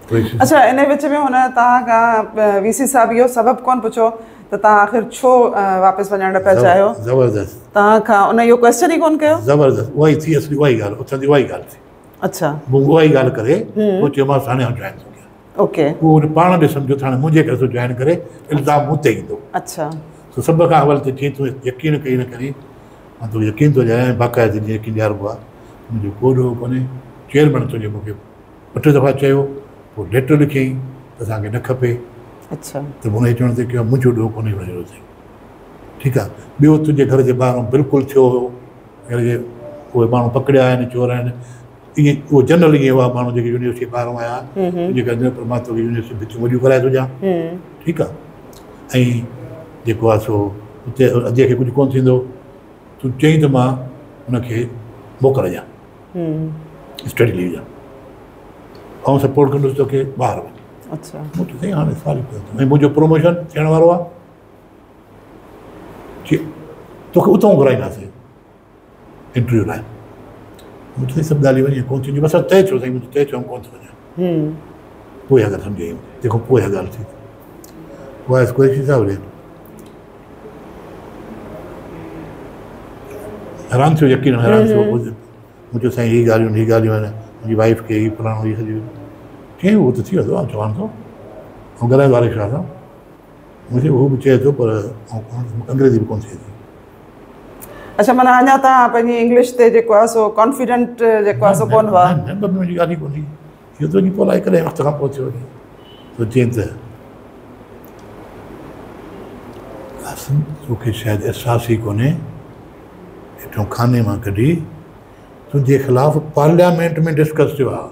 अच्छा, इन विच में हुन तव्हां खां वीसी साहब इहो सबबु कोन पुछो त तव्हां आख़िर छो वापसि वञण पिया चाहियो? ज़बरदस्त। तव्हां खां उन इहो क्वेश्चन ई कोन कयो? ज़बरदस्त, उहा ई थी असली, उहा ई ॻाल्हि, उथां जी उहा ई ॻाल्हि थी। अच्छा, उहा ई ॻाल्हि करे पोइ चयोमांसि हाणे आउं जॉइन थो कयां। ओके, उहो पाण बि सम्झो त हाणे मुंहिंजे करे थो जॉइन करे, इल्ज़ाम मूं ते ईंदो। अच्छा, त सभ खां अवल त चई तूं यकीन कई न करी, मां तोखे यकीन थो ॾियां, बाक़ाइदे यकीन ॾियारिबो आहे, मुंहिंजो को ॾोहो कोन्हे। चेयरमैन तुंहिंजे मूंखे 8 दफ़ा चयो, पोइ लेटर लिखियईं त असांखे न खपे। अच्छा, त हुन चवण ते कयो मुंहिंजो ॾोहो कोन्हे हुनजो अथई। ठीकु आहे, ॿियो तुंहिंजे घर जे ॿाहिरां बिल्कुलु थियो हुयो, घर जे उहे माण्हू पकड़िया आहिनि, चोर आहिनि, ईअं उहो जनरल ईअं हुआ माण्हू जेके यूनिवर्सिटी ॿाहिरां आया, तुंहिंजे घर पर मां तोखे यूनिवर्सिटी भितियूं वॾियूं कराए थो ॾियां। ठीकु आहे, ऐं जेको आहे सो हुते अॼु खे कुझु कोन्ह थींदो, तूं चईं त मां हुनखे मोकल ॾियां स्टडी लीव ॾियां, ऐं सपोर्ट कंदुसि तोखे ॿाहिरि वञ। अच्छा, मूं चयो हाणे साल ऐं मुंहिंजो प्रमोशन थियण वारो आहे, तोखे उतां घुराईंदासीं इंटरव्यू लाइ। मूं चयो सभु ॻाल्हियूं वञे कोन्ह थींदियूं, बसि तइ थियो साईं, मुंहिंजो तइ थियो कोन्ह थो वञा। पोइ अगरि सम्झे जेको पोइ ॻाल्हि थी उहा कुरैशी साहिब ॾे हैरान थियो, यकीन हैरान थियो। मूं चयो साईं हीअ ॻाल्हियूं आहिनि, मुंहिंजी वाइफ खे हीअ फलाणो हीअ सॼियूं चई, उहो त थी वेंदो आहे चवां थो, ऐं ॻाल्हाए वारे छा सां मूंखे उहो बि चए थो, पर अंग्रेज़ी बि कोन्ह थिए थी। अच्छा, माना अञा तव्हां पंहिंजी इंग्लिश ते जेको आहे सो कॉन्फिडेंट जेको आहे सो कोन हुआ? न, मुंहिंजी ॻाल्हि ई कोन्हे, इहो त वञी पोइ अलाए कॾहिं वक़्त खां पोइ थियो वञे। त चई त तोखे शायदि अहसासु ई कोन्हे, हेठों खाने मां कढी तुंहिंजे ख़िलाफ़ु पार्लियामेंट में डिस्कस थियो आहे।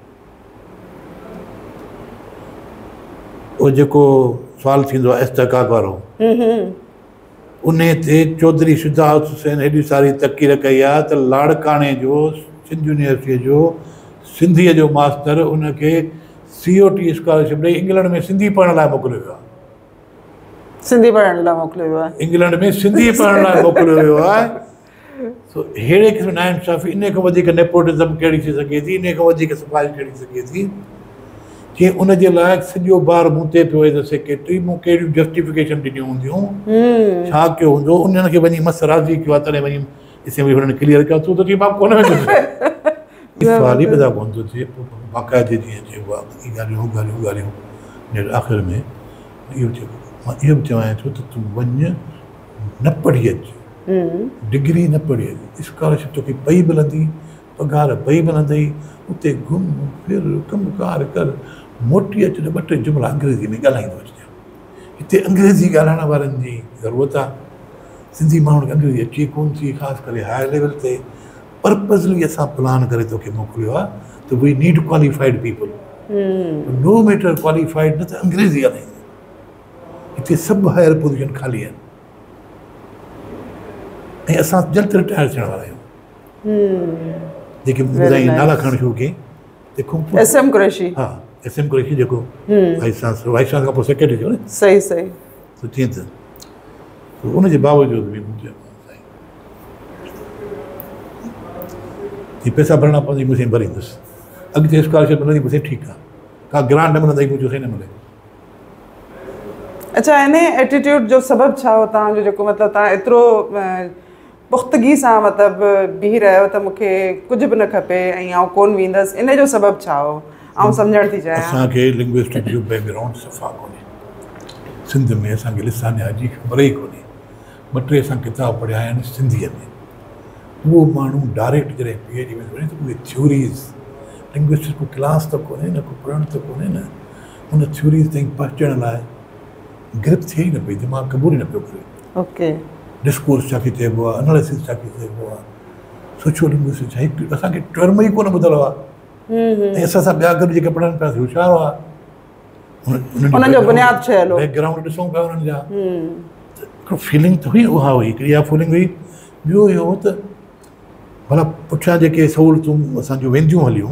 उहो जेको सुवालु थींदो आहे इस्तिक़ाक़ वारो, उन ते चौधरी शुजात हुसैन हेॾी सारी तक़रीर कई आहे त लाड़काणे जो सिंध यूनिवर्सिटीअ जो सिंधीअ जो मास्टर उनखे COT स्कॉलरशिप ॾेई इंग्लैंड में सिंधी पढ़ण लाइ मोकिलियो वियो आहे। सिंधी पढ़ण लाइ मोकिलियो वियो आहे? इंग्लैंड में सिंधी पढ़ण लाइ मोकिलियो वियो आहे। सो अहिड़े क़िस्म नाइंसाफ़ी, इन खां वधीक नेपोटिज़म कहिड़ी थी सघे थी, इन खां वधीक सफ़ाई कहिड़ी थी सघे थी, जीअं उनजे लाइ सॼो ॿार मूं ते पियो त सेक्रेटरी मूं कहिड़ियूं जस्टिफिकेशन ॾिनियूं हूंदियूं, छा कयो हूंदो, उन्हनि खे वञी मस राज़ी कयो आहे, तॾहिं वञी असेंबली हुननि क्लियर कयो, तूं त चई मां कोन वेंदुसि। सवाल ई पैदा कोन थो थिए, बाक़ाइदे जीअं चइबो आहे ॻाल्हियूं आख़िर में इहो चइबो, मां इहो बि चवां थो त तूं वञ, न पढ़ी अचु, डिग्री न पढ़ी अचु, स्कॉलरशिप तोखे ॿई मिलंदी, पघार ॿई मिलंदई, उते घुम फिर कमकार कर, मोटी अच त 2-3 जुमिला अंग्रेज़ी में ॻाल्हाईंदो अचिजे। हिते अंग्रेज़ी ॻाल्हाइण वारनि जी ज़रूरत आहे, सिंधी माण्हुनि खे अंग्रेज़ी अचे कोन्ह थी, ख़ासि करे हाई लेवल ते। पर्पज़ली असां प्लान करे तोखे मोकिलियो आहे त we need qualified people, no matter qualified न त अंग्रेज़ी ॻाल्हाईंदो। हिते सभु हायर पोज़ीशन ख़ाली आहिनि ऐं असां जल्द रिटायर थियण वारा आहियूं। जेके ॿुधाई नाला खणण शुरू कई, देखो SM कुरैशी, हा SM कुरैशी जेको वाइस चांसलर खां पोइ सेक्रेटरी थियो न। सही सही। त चई त उनजे बावजूदि बि पैसा भरणा पवंदी, मूंखे भरींदुसि, अॻिते स्कॉलरशिप मिलंदी मूंखे ठीकु आहे, का ग्रांट न मिलंदी मूंखे न मिले। अच्छा, इन एटीट्यूड जो सबबु छा हो तव्हांजो, जेको मतिलबु तव्हां एतिरो पुख़्तगी सां मतिलबु बीह रहियो त मूंखे कुझु बि न खपे ऐं आउं कोन वेंदसि, इन जो सबबु छा हो? आउं सम्झणु थी चाहियां। असांखे लिंग्विस्टिक जो बैकग्राउंड सफ़ा कोन्हे, सिंध में असांखे लिसानिया जी ख़बर ई कोन्हे। 2-3 असां किताब पढ़िया आहिनि सिंधीअ में, उहो माण्हू डायरेक्ट जॾहिं PhD में वञे त उहे थ्योरीज़, लिंग्विस्टिक को क्लास त कोन्हे न, को पढ़णु त कोन्हे न, उन थ्योरीज़ ताईं पहुचण लाइ ग्रिप थिए ई न पई, दिमाग़ क़बूल ई न पियो करे। ओके, डिस्कोर्स छा चइबो आहे, एनालिसिस छा चइबो आहे, सोशो लिंग्विस्टिक छा, असांखे टर्म ई कोन ॿुधल आहे। ऐं असां सां ॿिया गॾु जेके पढ़नि पिया होशियार हुआ, उन्हनि जो बुनियादु ठहियलु हो, बैकग्राउंड ॾिसूं पिया उन्हनि जा, हिकिड़ो फीलिंग त हुई, उहा हुई हिकिड़ी इहा फीलिंग हुई। ॿियो इहो हो त भला पुठियां जेके सहूलियतूं असांजूं वेंदियूं हलियूं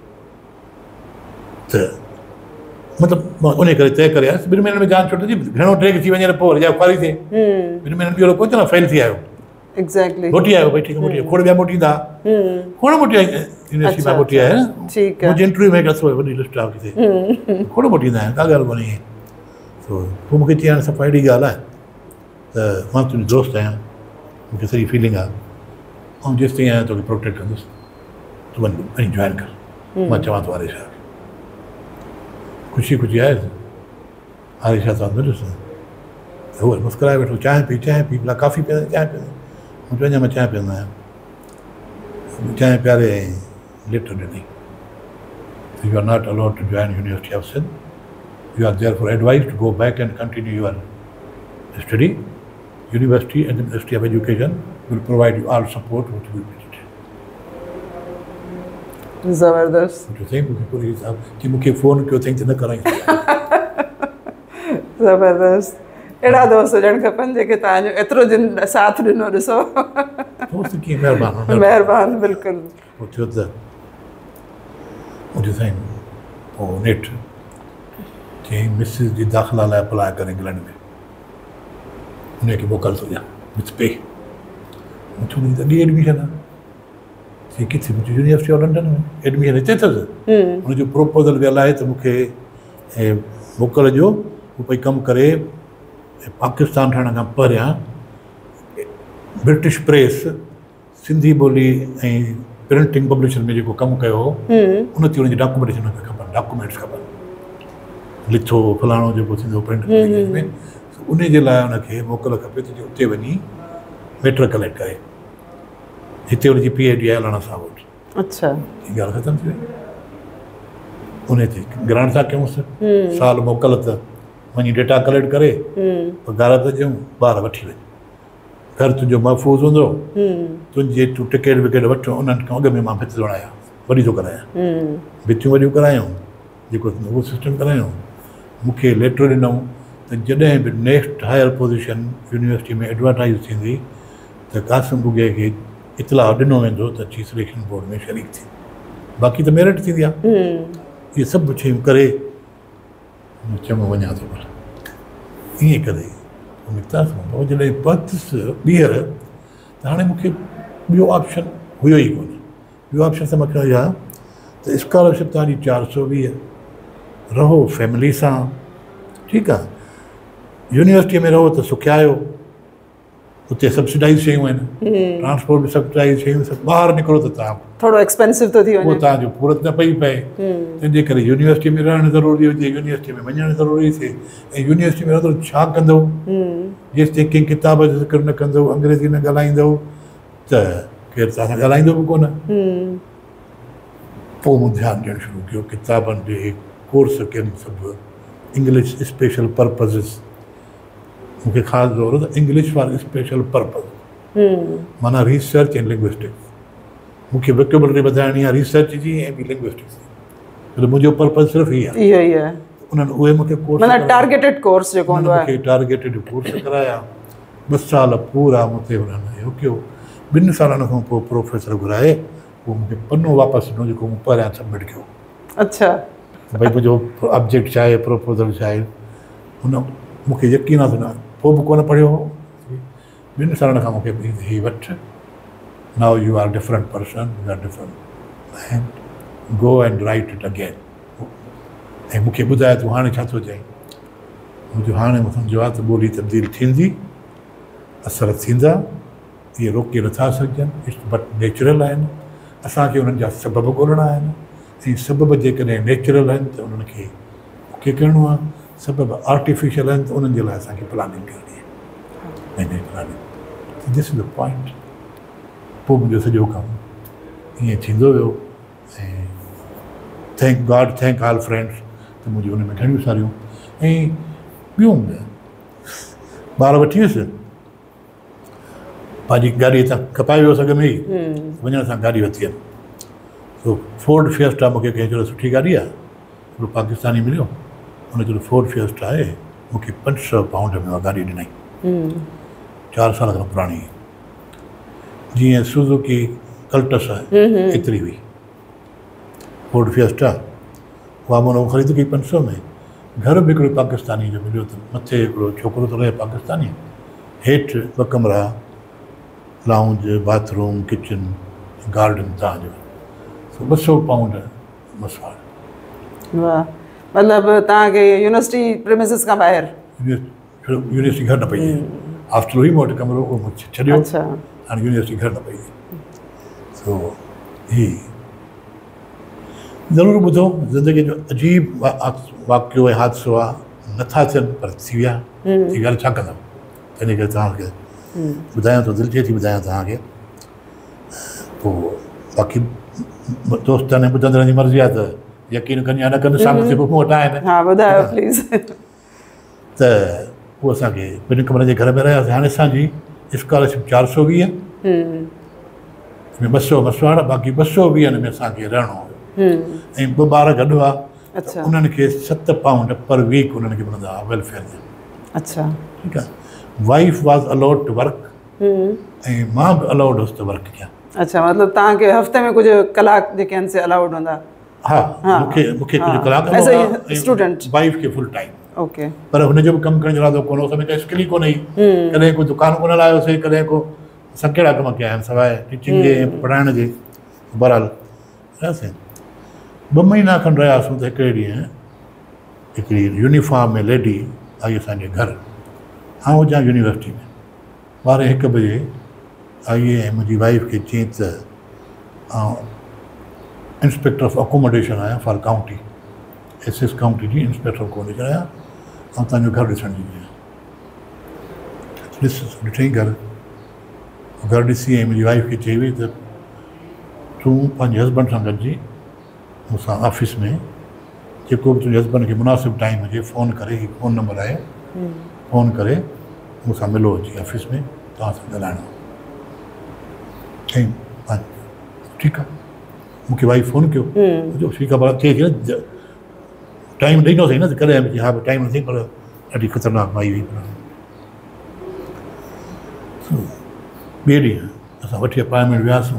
त मतिलबु मां उन करे तइ करे आयुसि, 2 महीननि में जान छुटंदी, घणो ट्रेक थी वञे पोइ वरी ख़्वारी थिए, 2 महीननि ॿियो पहुचो न फेल थी आयो, एग्जैक्टली मोटी आयो भाई ठीक है मोटी खोड़ ॿिया मोटींदा खोड़ मोटी यूनिवर्सिटी में मोटी आहे न ठीक है मुंहिंजे इंटरव्यू में हिकु वॾी लिस्ट आहे किथे खोड़ मोटींदा आहिनि का ॻाल्हि कोन्हे तो पोइ मूंखे चई हाणे सफ़ा अहिड़ी ॻाल्हि आहे त मां तुंहिंजो दोस्त आहियां मूंखे सॼी फीलिंग आहे ऐं जेसि ताईं आहियां तोखे प्रोटेक्ट कंदुसि तूं वञी जॉइन कर मां चवां थो आरिशा ख़ुशी ख़ुशी आयुसि आरिशा सां मिलुसि त उहो मुस्कुराए वेठो चांहि पी भला काफ़ी पीअंदा चांहि पीअंदा मूं चयो मां चांहि पीअंदो आहियां चांहि प्यारे ऐं लेटर ॾिनई you are not allowed to join university of Sindh you are therefore advised to go back and continue your study. University and the Ministry of Education will provide you all support which will be needed. ज़बरदस्त What do you think? मुझे पूरी हिसाब कि मुझे phone क्यों thing न कराएंगे ज़बरदस्त अहिड़ा दोस्त हुजणु खपनि जेके तव्हांजो एतिरो जिन साथ ॾिनो ॾिसो दोस्त कीअं महिरबानी महिरबानी बिल्कुलु पोइ थियो त मुंहिंजो साईं पोइ नेठ चई मिसिस जी दाख़िला लाइ अप्लाई कर इंग्लैंड में उनखे मोकल थो ॾियां विथ पे मूंखे त ॾी एडमिशन आहे चई किथे मुंहिंजी यूनिवर्सिटी ऑफ लंडन में एडमिशन हिते अथसि हुनजो प्रोपोज़ल वियल आहे त मूंखे मोकल ॾियो हू पई कमु करे पाकिस्तान ठहण खां पहिरियां ब्रिटिश प्रेस सिंधी ॿोली ऐं प्रिंटिंग पब्लिशन में जेको कमु कयो हो उन ते हुनजी डॉक्यूमेंटेशन खपनि डॉक्यूमेंट्स खपनि लिथो फलाणो जेको थींदो प्रिंट में उन जे लाइ हुनखे मोकल खपे त उते वञी मैटर कलेक्ट करे हिते हुनजी PhD आहे लाणा साहब वटि अच्छा ॻाल्हि ख़तमु थी वई उन ते ग्रांट था कयूंसि साल मोकल त वञी डेटा कलेक्ट करे पघार त ॾियूं ॿार वठी वञ घर तुंहिंजो महफ़ूज़ हूंदो तुंहिंजे तूं टिकेट विकेट वठो उन्हनि खां अॻु में मां भित जोड़ायां वॾी थो करायां भितियूं वॾियूं करायूं जेको उहो सिस्टम करायूं मूंखे लेटर ॾिनऊं त जॾहिं बि नेक्स्ट हायर पोज़ीशन यूनिवर्सिटी में एडवर्टाइज़ थींदी त कासिम बुगे खे इतलाह ॾिनो वेंदो त अची सिलेक्शन बोर्ड में शरीक थी बाक़ी त मेरिट थींदी आहे इहे सभु शयूं करे चङो वञा थो पर ईअं करे निकितासीं पोइ जॾहिं पहुतुसि ॿीहर त हाणे मूंखे ॿियो ऑप्शन हुयो ई कोन्हे ॿियो ऑप्शन त मूंखे हुया त स्कॉलरशिप तव्हांजी 420 रहो फैमिली सां ठीकु आहे यूनिवर्सिटीअ में रहो त सुखियायो उते सब्सिडाइज़ शयूं आहिनि ट्रांसपोर्ट बि सब्सिडाइज़ शयूं सभु ॿाहिरि निकिरो त तव्हां थोरो एक्सपेंसिव थो थी उहो वञे तव्हांजो पूरत न पई पए तंहिंजे करे यूनिवर्सिटी में रहणु ज़रूरी हुजे यूनिवर्सिटी में वञणु ज़रूरी थिए ऐं यूनिवर्सिटी में रहंदो छा कंदो जेसि ताईं कंहिं किताब जो ज़िक्र न कंदो अंग्रेज़ी न ॻाल्हाईंदो त केरु तव्हां सां ॻाल्हाईंदो बि कोन पोइ मूं ध्यानु ॾियणु शुरू कयो किताबनि जे कोर्स कयनि सभु इंग्लिश स्पेशल पर्पज़िस मूंखे ख़ासि ज़ोर त इंग्लिश फॉर स्पेशल पर्पज़ माना रिसर्च एंड लिंग्विस्टिक्स मूंखे वोकेबलरी वधाइणी आहे रिसर्च जी ऐं ॿी लिंग्विस्टिक्स जी त मुंहिंजो पर्पज़ सिर्फ़ु इहो इहो ई आहे उन्हनि उहे मूंखे कोर्स माना टारगेटेड कोर्स जेको हूंदो आहे मूंखे टारगेटेड कोर्स कराया 2 साल पूरा मूंखे हुननि इहो कयो 2 सालनि खां पोइ प्रोफेसर घुराए पोइ मूंखे पनो वापसि ॾिनो जेको मूं पहिरियां सबमिट कयो अच्छा भई मुंहिंजो ऑब्जेक्ट छा आहे प्रोपोज़ल छा आहे हुन मूंखे यकीन आहे न पोइ बि कोन पढ़ियो हो 2 सालनि खां मूंखे हीअ वठि now you are different person you are different and go and write it again ऐं मूंखे ॿुधाए तूं हाणे छा थो चई मुंहिंजो हाणे मूं सम्झो आहे त ॿोली तब्दील थींदी असर थींदा इहे रोके नथा सघजनि इट्स बट नेचुरल आहिनि असांखे उन्हनि जा सबब ॻोल्हणा आहिनि ऐं सबब जेकॾहिं नेचुरल आहिनि त उन्हनि खे मूंखे करिणो आहे सबब आर्टिफिशियल आहिनि त उन्हनि जे लाइ असांखे प्लानिंग करणी आहे ऐं planning this is the point पोइ मुंहिंजो सॼो कमु ईअं थींदो वियो ऐं thank God thank all friends त मुंहिंजी हुन में घणियूं सारियूं ऐं ॿियूं ॿार वठी वियुसि पंहिंजी गाॾी हितां खपाए वियो सघ में ई वञण सां गाॾी वरिती आहिनि सो फोर्ड फिएस्टा मूंखे कंहिं चयो सुठी गाॾी आहे हिकिड़ो पाकिस्तानी मिलियो हुन चयो फोर्ड फिएस्टा आहे मूंखे 500 पाउंड में उहा गाॾी ॾिनई 4 साल खां पुराणी जीअं सुज़ुकी कल्टस आहे एतिरी हुई फोर्ड फिएस्टा उहा मां ख़रीद कई 500 में घर बि हिकिड़ो पाकिस्तानी जो मिलियो त मथे हिकिड़ो छोकिरो थो रहे पाकिस्तानी हेठि 2 कमरा लाउंज, बाथरूम, किचन, गार्डन तव्हांजो। सो 200 पाउंड मसवाड़। वाह, मतिलबु तव्हांखे यूनिवर्सिटी प्रीमिसिस खां ॿाहिरि? यूनिवर्सिटी घर न पई थिए, हॉस्टल हुई मूं वटि कमरो, उहो मूं छॾियो, अच्छा, हाणे यूनिवर्सिटी घर न पई थिए। सो ही ज़रूरु ॿुधो, ज़िंदगी जो अजीब वाक़ियो ऐं हादिसो आहे, नथा थियनि पर थी विया, ही ॻाल्हि छा कंदमि, तंहिं करे तव्हांखे ॿुधायां थो, दिलि थिए थी ॿुधायां तव्हांखे। पोइ बाक़ी दोस्तनि ऐं ॿुधंदड़नि जी मर्ज़ी आहे त यकीन कनि या न कनि, साम्हूं पोइ मूं वटि आहिनि। हा ॿुधायो प्लीज़। त उहो असांखे 2 कमरनि जे घर में रहियासीं। हाणे असांजी स्कॉलरशिप 420, में 200 मसवाड़, बाक़ी 220 में असांखे रहणो हुयो। ऐं 2 ॿार गॾु हुआ, उन्हनि खे 7 पाउंड पर वीक उन्हनि खे मिलंदा हुआ वेलफेयर जा। अच्छा, ठीकु आहे। Wife was allowed to work ऐं मां बि अलाउड हुअसि त वर्क कयां। अच्छा, मतिलबु तव्हांखे हफ़्ते में कुझु कलाक जेके आहिनि से अलाउड हूंदा? हा, मूंखे कुझु कलाक स्टूडेंट, वाइफ खे फुल टाइम। ओके। पर हुनजो बि कमु करण जो इरादो कोन हो, असां में का स्किल ई कोन हुई, कॾहिं को दुकानु कोन हलायोसीं, कॾहिं को असां कहिड़ा कम कया आहिनि सवाइ टीचिंग जे पढ़ाइण जे। बहरहाल रहियासीं, 2 महीना खनि रहियासीं त हिकिड़े ॾींहुं हिकिड़ी यूनिफॉर्म में लेडी आई असांजे घर। आउं हुजां यूनिवर्सिटी में, 12-1 बजे आई ऐं मुंहिंजी वाइफ खे चई त आउं इंस्पेक्टर ऑफ अकोमोडेशन आहियां फॉर काउंटी, SS काउंटी जी इंस्पेक्टर ऑफ अकोमोडेशन आहियां, ऐं तव्हांजो घर ॾिसण जी आहियां। ॾिठईं घर ॾिसी ऐं मुंहिंजी वाइफ खे चई वई त तूं पंहिंजे हस्बैंड सां गॾिजी मूंसां ऑफिस में, जेको बि तुंहिंजे हस्बैंड खे मुनासिबु टाइम हुजे फ़ोन करे, हीउ फ़ोन नंबर आहे, फ़ोन करे मूंसां मिलो अची ऑफिस में, तव्हां सां ॻाल्हाइणो। चई ठीकु आहे, मूंखे वाइफ फ़ोन कयो, ठीकु आहे पर थिए थी न टाइम ॾींदोसीं न त कॾहिं हा टाइम नथी, पर ॾाढी ख़तरनाक माई हुई। ॿिए ॾींहुं असां वठी अपॉइंटमेंट वियासीं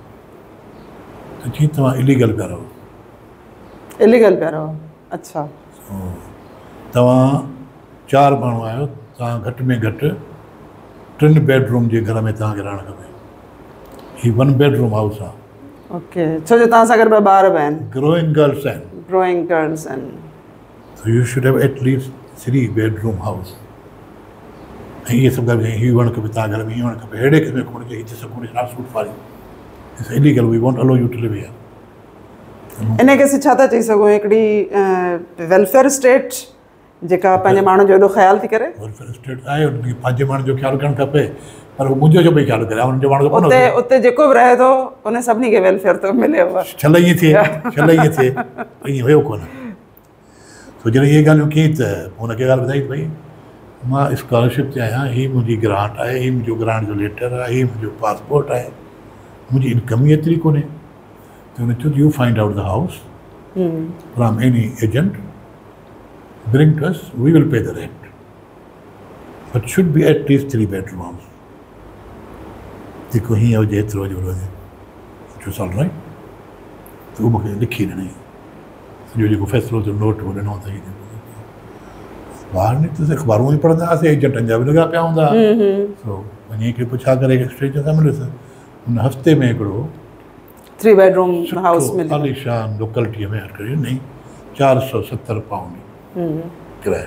त चई तव्हां इलीगल पिया रहो। इलीगल पिया रहो? अच्छा। तव्हां 4 माण्हू आहियो, तव्हां घटि में घटि 3 बेडरूम जे घर में तव्हांखे रहणु खपे। हीउ 1 बेडरूम हाउस आहे। ओके, छो जो तव्हां सां गॾु 2 ॿार बि आहिनि? ग्रोइंग गर्ल्स आहिनि। ग्रोइंग गर्ल्स आहिनि। So you should have at least 3 bedroom house. ऐं इहे सभु ॻाल्हि हीउ वणु खपे तव्हां घर में, हीअं वणु खपे, अहिड़े क़िस्म जो कोन हिते सभु कोन not suit for you, it's illegal, we won't allow you to live here. इन खे असीं छा था चई सघूं, हिकिड़ी वेलफेयर स्टेट जेका पंहिंजे माण्हुनि जो एॾो ख़्यालु थी करे? वेलफेयर स्टेट आहे, उनखे पंहिंजे माण्हुनि जो ख़्यालु करणु खपे, पर उहो मुंहिंजो जो भई ख़्यालु करे, उन्हनि जो माण्हू उते जेको बि रहे थो उन सभिनी खे वेलफेयर थो मिले। छल ईअं थिए, ईअं हुयो कोन। सो जॾहिं इहे ॻाल्हियूं कई त हुनखे ॻाल्हि ॿुधाई भई मां स्कॉलरशिप ते आहियां, हीअ मुंहिंजी ग्रांट आहे, हीअ मुंहिंजो ग्रांट जो लेटर आहे, हीअ मुंहिंजो पासपोर्ट आहे, मुंहिंजी इनकम ई एतिरी कोन्हे। त हुन चयो you find out the house from any agent, bring to us, we will pay the rent, but should be at least 3 bedroom house. जेको हीअं हुजे एतिरो हुजे हुजे ऑल राइट। त उहो मूंखे लिखी ॾिनई, सॼो जेको फ़ैसिलो थियो नोट उहो ॾिनो अथई। ॿार निकितसि, अख़बारूं ई पढ़ंदा हुआसीं, एजेंटनि जा बि लॻा पिया हूंदा। सो वञी हिकिड़े पुछा करे स्ट्रेंजर सां मिलियुसि, हुन हफ़्ते में हिकिड़ो 3 bedroom हाउस मिलियो, आलीशान लोकेलिटीअ में करे ॾिनई, 470 पाउंड किरायो।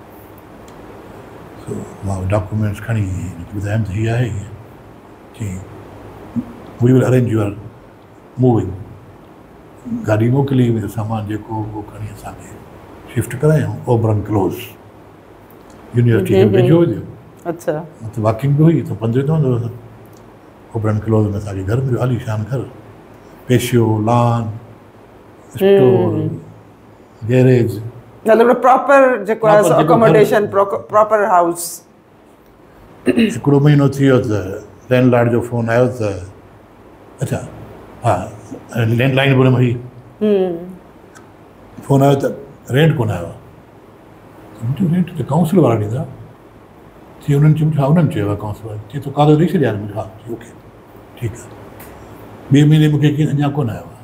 सो मां डॉक्यूमेंट्स खणी ॿुधायमि त हीअ आहे, हीअ चई we will arrange your moving, गाॾी मोकिली, मुंहिंजो सामान जेको उहो खणी असांखे शिफ्ट करायूं ओबरन क्लोज़, यूनिवर्सिटी खे वेझो हुजे। अच्छा, मतलब वॉकिंग भी हुई तो 15 तो ओपन क्लोज में सारी घर में आलीशान घर, पेशियो, लॉन, स्टोर, गैरेज, मतलब प्रॉपर जेको अकोमोडेशन, प्रॉपर हाउस। हिकिड़ो महीनो थी वियो त लैंडलॉर्ड जो फोन आयो त अच्छा हाँ लैंडलाइन बोले हुई, फोन आयो त रेंट कोन आयो, रेंट त काउंसिल वारा ॾींदा। थी उन्हनि चयो हा उन्हनि चयो आहे काउंसिल वारा, चई तो कागज़ ॾेई छॾिया आहिनि, हा ओके ठीकु आहे। ॿिए महीने मूंखे कीअं अञा कोन आयो आहे,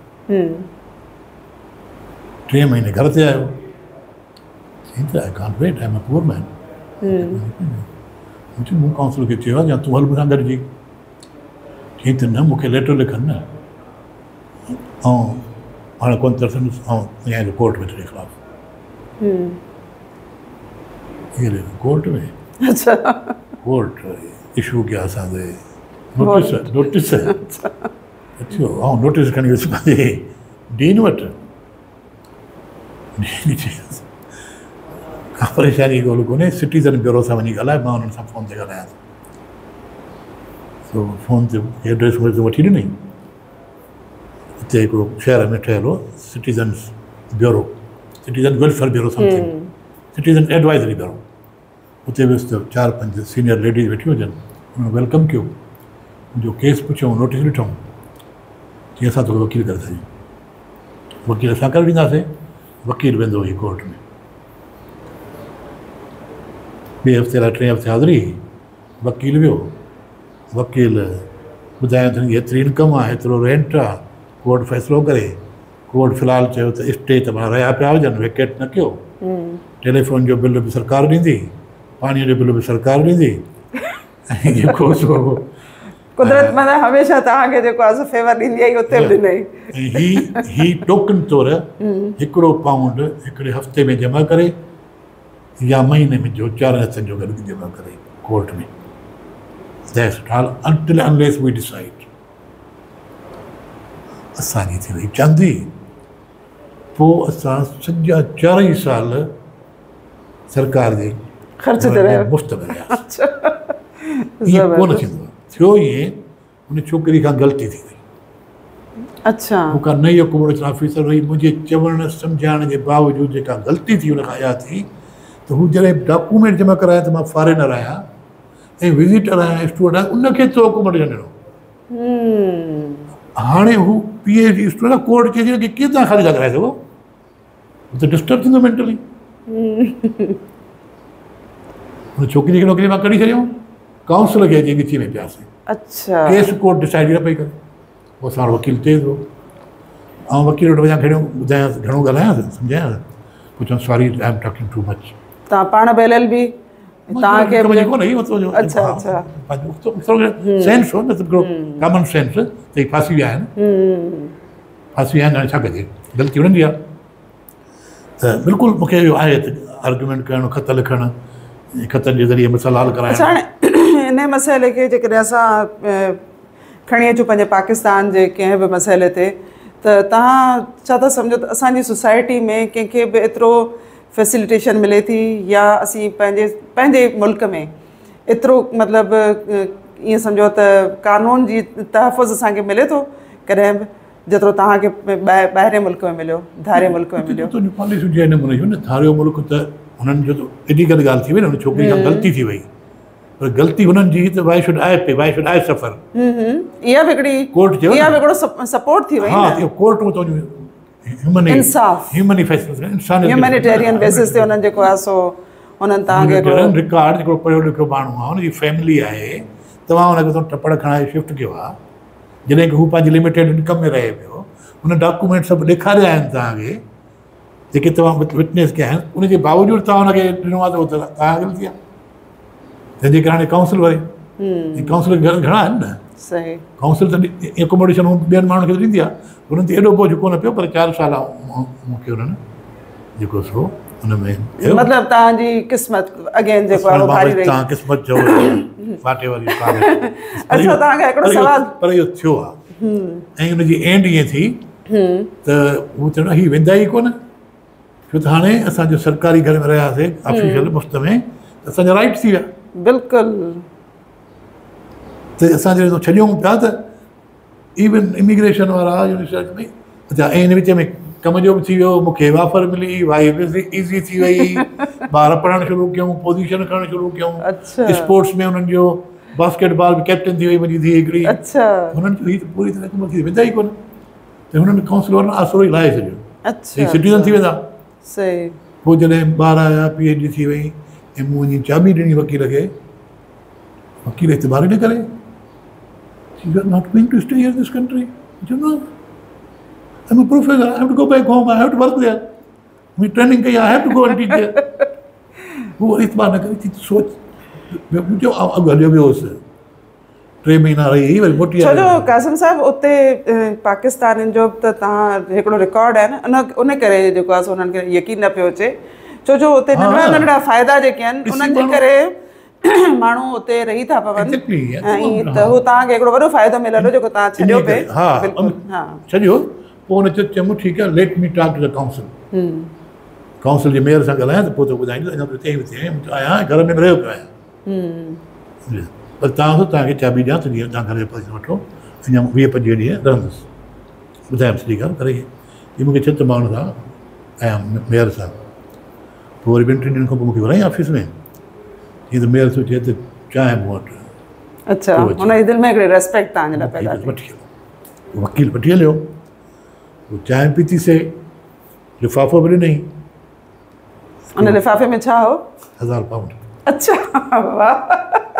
3 महीने घर ते आयो, I can't wait, I am a poor man. मूं काउंसिल खे चयो आहे या तूं हल मूंसां गॾिजी, चई त न मूंखे लेटर लिखनि न ऐं हाणे कोन तरसंदुसि ऐं इहा कोर्ट में छॾे ख़िलाफ़ु कोर्ट में अच्छा कोर्ट इशू कया असांजे नोटिस अचो ऐं नोटिस खणी वियुसि पंहिंजे डीन वटि का परेशानी ॻोल्हि कोन्हे सिटीज़न ब्यूरो सां वञी ॻाल्हाए मां हुननि सां फ़ोन ते ॻाल्हायां थो फ़ोन ते एड्रेस वठी ॾिनई हिते हिकिड़ो शहर में ठहियल हो citizens bureau citizen welfare bureau something citizen advisory bureau उते वियुसि त 4-5 सीनियर लेडीज़ वेठियूं हुजनि हुननि वेलकम कयो मुंहिंजो केस पुछियो नोटिस ॾिठऊं चई असां तोखे वकील करे सघूं वकील असां करे ॾींदासीं वकील वेंदो हुई कोर्ट में ॿिए हफ़्ते लाइ 3 हफ़्ते हाज़िरी वकील वियो वकील ॿुधायो त एतिरी इनकम आहे एतिरो रेंट आहे कोर्ट फ़ैसिलो करे कोर्ट फ़िलहाल चयो त स्टे त मां रहिया पिया हुजनि वेकेट न कयो टेलीफोन जो बिल बि सरकार ॾींदी पाणीअ जो बिल बि सरकार ॾींदी ऐं जेको सो कुदरत माना हमेशह तव्हांखे जेको आहे फेवर ॾींदी आहे उते बि ॾिनई ही टोकन तौरु हिकिड़ो पाउंड हिकिड़े हफ़्ते में जमा करे या महीने में जो 4 हथनि जो गॾु जमा करे कोर्ट में That's all until unless we decide. असांजी थी वई चांदी पोइ असां सॼा 4 साल सरकार जे ख़र्च ते रहियो मुफ़्त में रहियासीं ईअं कोन थींदो थियो ईअं उन छोकिरी खां ग़लती थी वई अच्छा मूंखां नई अकोमोडेशन ऑफिसर हुई मुंहिंजे चवण सम्झाइण जे बावजूदि जेका ग़लती थी उन खां इहा थी त हू जॾहिं डॉक्यूमेंट जमा कराया त मां फॉरेनर आहियां ऐं विज़िटर आहियां स्टूडेंट आहियां उनखे थो अकोमोडेशन ॾिनो हाणे हू PhD स्टूडेंट कोर्ट चए की कीअं तव्हां ख़ाली था कराए सघो हू त डिस्टर्ब थींदो मेंटली हुन छोकिरी खे नौकिरी मां कढी छॾियऊं काउंसिल खे अची ॻिची में पियासीं अच्छा केस कोर्ट डिसाइड न पई करे पोइ असां वटि वकील तेज़ हो ऐं वकील वटि वञा घणो ॿुधायांसि घणो ॻाल्हायांसि सम्झायांसि पोइ चवनि sorry I am talking too much तव्हां पाण बेलियल बि तव्हांखे अच्छा सेंस हो न कॉमन सेंस त फासी विया आहिनि हाणे छा कजे ग़लती हुननि जी आहे त बिल्कुलु मूंखे इहो आहे त आर्ग्यूमेंट करणु ख़त लिखणु ख़तनि जे ज़रिए मसइला हल कराइणु हाणे इन मसइले खे जेकॾहिं असां खणी अचूं पंहिंजे पाकिस्तान जे कंहिं बि मसइले ते त तव्हां छा था सम्झो त असांजी सोसाइटी में कंहिंखे बि एतिरो फैसिलिटेशन मिले थी या असीं पंहिंजे मुल्क में एतिरो मतिलबु ईअं सम्झो त कानून जी तहफ़ुज़ असांखे मिले थो कॾहिं बि जेतिरो तव्हांखे ॿाहिरे मुल्क में मिलियो धारे मुल्क में मिलियो पॉलिसी जे नमूने न धारियो मुल्क त हुननि जो एॾी गॾु ॻाल्हि थी वई न हुन छोकिरी खां ग़लती थी वई पर ग़लती हुननि जी त वाई शुड आहे पे वाई शुड आहे सफ़र इहा बि हिकिड़ी कोर्ट चयो इहा बि हिकिड़ो सपोर्ट थी वई हा इहो कोर्ट में त ह्यूमैनिटेरियन बेसिस ते हुननि जेको आहे सो हुननि तव्हांखे रिकॉर्ड जेको पढ़ियो लिखियो माण्हू आहे हुनजी फैमिली आहे तव्हां हुनखे टपड़ खणाए शिफ्ट कयो आहे जॾहिं की हू पंहिंजी लिमिटेड इनकम में रहे पियो हुन डॉक्यूमेंट सभु ॾेखारिया आहिनि तव्हांखे जेके तव्हां विटनेस कया आहिनि उनजे बावजूदि तव्हां हुनखे ॾिनो आहे त उहो त तव्हां ग़लती आहे तंहिंजे करे हाणे काउंसिल वरी काउंसिल घणा आहिनि न सही काउंसिल त एकोमोडेशन ॿियनि माण्हुनि खे ॾींदी आहे हुननि ते एॾो बोझ कोन पियो पर 4 साल मूंखे हुननि जेको सो हुन में मतिलबु तव्हांजी क़िस्मत अगेन जेको आहे तव्हां क़िस्मत चओ फाटे वारी अच्छा तव्हांखे हिकिड़ो सवाल पर इहो थियो आहे ऐं हुनजी एंड ईअं थी त हू चवंदा हीअ वेंदा ई कोन छो त हाणे असांजो सरकारी घर में रहियासीं ऑफिशियल मुफ़्त में त असांजा राइट थी विया बिल्कुलु त असां जॾहिं छॾियूं पिया त इवन इमिग्रेशन वारा यूनिवर्सिटी में अच्छा ऐं हिन विच में कम जो बि थी वियो मूंखे ऑफर मिली वाई ईज़ी थी वई ॿार पढ़णु शुरू कयूं पोज़ीशन करणु शुरू कयूं स्पोर्ट्स में हुननि जो बास्केटबॉल बि कैप्टन थी वई मुंहिंजी धीउ हिकिड़ी हुननि जो हीअ पूरी तरह थी वेंदा ई कोन त हुननि काउंसिल वारनि आसरो ई लाहे छॾियो सिटीज़न थी वेंदा पोइ जॾहिं ॿार आया PhD थी वई ऐं मूं वञी चाबी ॾिनी वकील खे वकील एतिबार न करे You are not going to stay here in this country. You know, I'm a professor. I have to go back home. I have to work there. मैं ट्रेनिंग कही I have to go and teach there. वो इतबार न करी थी सोच मुझे अब हलियो भी होश 3 महीना रही वरी मोटी छो जो कासिम साहब उते पाकिस्तान जो त तव्हां हिकिड़ो रिकॉर्ड आहे न उन करे जेको आहे उन्हनि खे यकीन न पियो अचे छो जो उते नंढड़ा नंढड़ा फ़ाइदा जेके आहिनि उन्हनि जे करे माण्हू उते रही था पवनि ऐं त हू तव्हांखे हिकिड़ो वॾो फ़ाइदो मिलंदो जेको तव्हां छॾियो पे छॾियो पोइ हुन चयो ठीकु आहे let me talk to the council council जे मेयर सां ॻाल्हायां त पोइ त ॿुधाईंदो अञा त आहियां घर में रहियो पियो आहियां पर तव्हांखे चाबी ॾियां त जीअं तव्हां घर जो पैसो वठो अञा 20-25 ॾींहं रहंदुसि ॿुधायमि सॼी ॻाल्हि करे हीअ मूंखे 6 माण्हू सां आहियां मेयर सां पोइ वरी 2-3 ॾींहंनि खां पोइ मूंखे घुराई ऑफिस में हीअं त मेयर सोचे त चांहि मूं वटि अच्छा हुनजी दिलि में हिकिड़ी रेस्पेक्ट तव्हांजे लाइ पैदा वठी हलो वकील वठी हलियो पोइ चांहि पीतीसीं लिफ़ाफ़ो बि ॾिनई उन लिफ़ाफ़े में छा हो 1000 पाउंड अच्छा वाह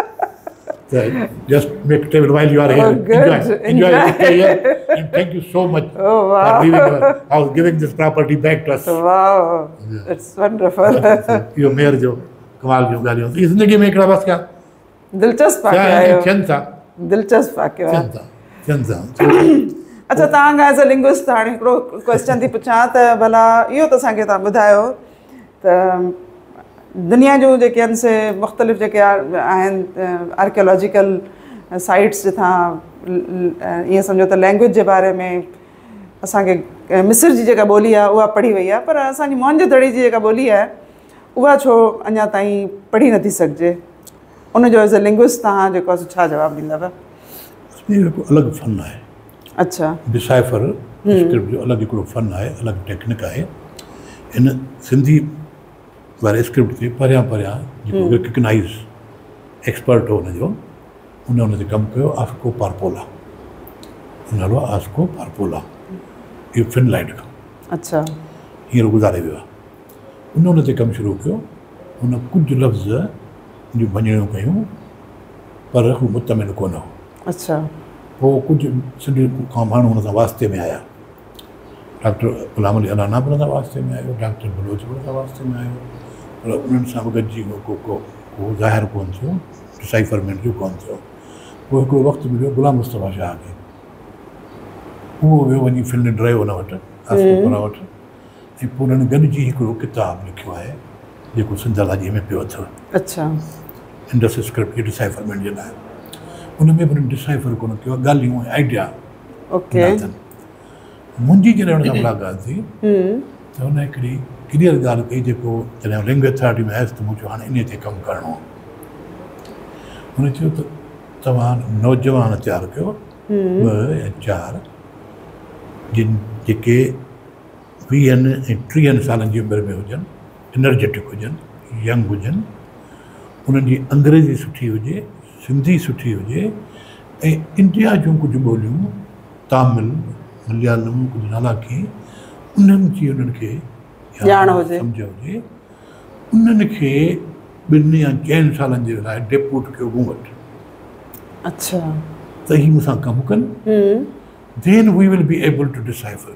just make it while you are here. Enjoy stay here, and thank you so much for giving this property back to us. Wow, it's wonderful. यो मेयर जो कमाल जो गालियों इस जिंदगी में एकड़ा बस क्या दिलचस्प आके आयो चंदा दिलचस्प आके चंदा अच्छा तव्हां एज अ लिंग्विस्ट हाणे हिकिड़ो क्वेश्चन थी पुछां त भला इहो त असांखे तव्हां ॿुधायो त दुनिया जो जेके आहिनि से मुख़्तलिफ़ जेके आहिनि आर्कियोलॉजिकल साइट्स जिथां ईअं सम्झो त लैंग्वेज जे बारे में असांखे मिस्र जी जेका ॿोली आहे उहा पढ़ी वई आहे पर असांजी मोहनजोदड़ी जी जेका ॿोली आहे उहा छो अञा ताईं पढ़ी नथी सघिजे उनजो एज़ अ लिंग्विस्ट तव्हां जेको आहे छा जवाबु ॾींदव हिकु अलॻि फ़न आहे अच्छा डिसाइफर स्क्रिप्ट जो अलॻि हिकिड़ो फ़न आहे अलॻि टेक्निक आहे हिन सिंधी वारे स्क्रिप्ट ते परियां जेको रिकग्नाइज़ एक्सपर्ट हो हुनजो हुन ते कमु कयो आस्को पारपोला नालो आहे आस्को पारपोला इहो फिनलैंड खां अच्छा हींअर गुज़ारे वियो आहे हुन ते कमु शुरू कयो हुन कुझु लफ़्ज़ जूं भञणियूं कयूं पर हू मुतमिन कोन हो अच्छा पोइ कुझु सिंधी खां माण्हू हुन सां वास्ते में आया डॉक्टर ग़ुलाम अली अलाना बि हुन सां वास्ते में आयो डॉक्टर बलोच बि हुन सां वास्ते में आयो पर उन्हनि सां बि गॾिजी को ज़ाहिर कोन थियो डिसाइफरमेंट जो कोन थियो पोइ हिकिड़ो वक़्तु मिलियो ग़ुलाम मुस्तफ़ा शाह खे उहो वियो वञी फिल्म रहियो हुन वटि आस्कोपुरा वटि ऐं पोइ हुननि गॾिजी हिकिड़ो किताबु लिखियो आहे जेको सिंधालाजीअ में पियो अथव अच्छा इंडस स्क्रिप्ट जी डिसाइफरमेंट जे लाइ उन में बि हुननि डिसाइफर कोन कयो आहे ॻाल्हियूं ऐं आइडिया ओके मुंहिंजी जॾहिं हुन सां मुलाक़ात थी त हुन हिकिड़ी क्लियर ॻाल्हि कई जेको जॾहिं लैंग्वेज अथॉरिटी में आयुसि त मूं चयो हाणे इन ते कमु करिणो हुन चयो त तव्हां नौजवान तयारु कयो 2 या 4 जेके 20 ऐं 30 सालनि जी उमिरि में हुजनि एनर्जेटिक हुजनि यंग हुजनि उन्हनि जी अंग्रेज़ी सुठी हुजे सिंधी सुठी हुजे ऐं इंडिया जूं कुझु ॿोलियूं तामिल मलयालम कुझु नालाकी उन्हनि जी उन्हनि खे ॼाण हुजे सम्झ हुजे उन्हनि खे 2 या 4 सालनि जे लाइ डेप्यूट कयो मूं वटि अच्छा त ही मूंसां कमु कनि then we will be able to decipher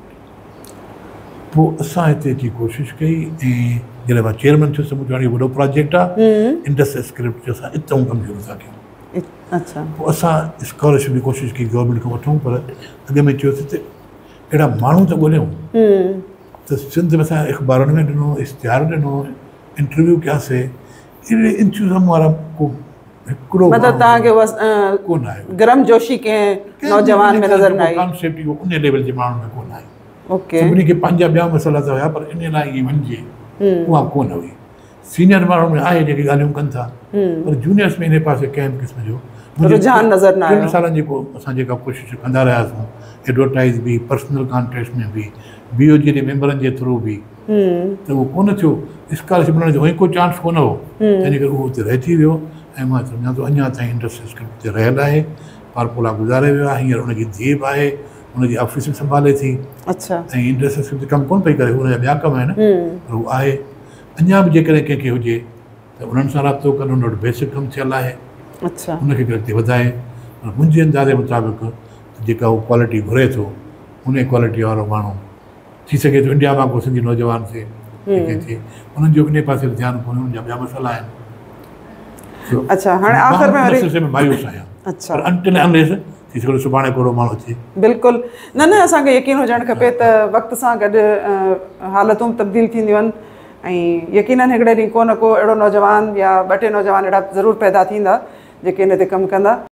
पोइ असां हिते अची कोशिशि कई ऐं जॾहिं मां चेयरमैन थियुसि मुंहिंजो हाणे वॾो प्रोजेक्ट आहे इंडस स्क्रिप्ट जो असां हितां कमु शुरू था कयूं अच्छा पोइ असां स्कॉलरशिप जी कोशिशि कई गवर्नमेंट खां वठूं पर अॻ में चयोसीं त अहिड़ा माण्हू त ॻोल्हियूं त सिंध में असां अख़बारुनि में ॾिनो इश्तिहार ॾिनो इंटरव्यू कयासीं अहिड़े इंतज़ाम वारा को हिकिड़ो मतिलबु तव्हांखे कोन आहे गरम जोशी कंहिं नौजवान में नज़र न आई कॉन्सेप्ट इहो उन लेवल जे माण्हुनि में कोन आहे ओके सभिनी खे पंहिंजा ॿिया मसाला त हुया पर इन लाइ ईअं वञिजे उहा कोन हुई सीनियर माण्हू में आहे जेके ॻाल्हियूं कनि था पर जूनियर्स में इन पासे कंहिं क़िस्म जो रुझान नज़र न आयो 3 सालनि जेको असां जेका कोशिशि कंदा रहियासीं एडवर्टाइज़ बि पर्सनल कॉन्टेस्ट में बि BOG जे मेंबरनि जे थ्रू बि त उहो कोन थियो स्कॉलरशिप मिलण जो को चांस कोन हो तंहिंजे करे उहो उते रहिजी वियो ऐं मां सम्झां थो अञा ताईं इंडस्ट्री स्क्रिप्ट ते रहियल आहे पारपोला गुज़ारे वियो आहे हींअर हुनजी धीउ बि आहे हुनजी ऑफिस में संभाले थी अच्छा ऐं इंडस्ट्री स्क्रिप्ट ते कमु कोन पई करे हुनजा ॿिया कम आहिनि पर उहो आहे अञा बि जेकॾहिं कंहिंखे हुजे त उन्हनि सां राब्तो कनि हुन वटि बेसिक कमु थियल आहे अच्छा हुनखे अॻिते वधाए पर मुंहिंजे अंदाज़े मुताबिक़ जेका उहो क्वालिटी घुरे थो उन क्वालिटी वारो माण्हू थी सघे थो इंडिया मां को सिंधी नौजवान थिए थिए उन्हनि जो इन पासे ध्यानु कोन्हे उन्हनि जा ॿिया मसाला आहिनि अच्छा हाणे आख़िर में मायूस आहियां अच्छा पर अनटिल अनलेस थी सघे सुभाणे कोड़ो माण्हू अचे। बिल्कुलु न न असांखे यकीन हुजणु खपे त वक़्त सां गॾु हालतूं तब्दील थींदियूं आहिनि ऐं यकीननि हिकिड़े ॾींहुं को न को अहिड़ो नौजवान या 2-3 नौजवान अहिड़ा ज़रूरु पैदा थींदा जेके इन ते कमु कंदा।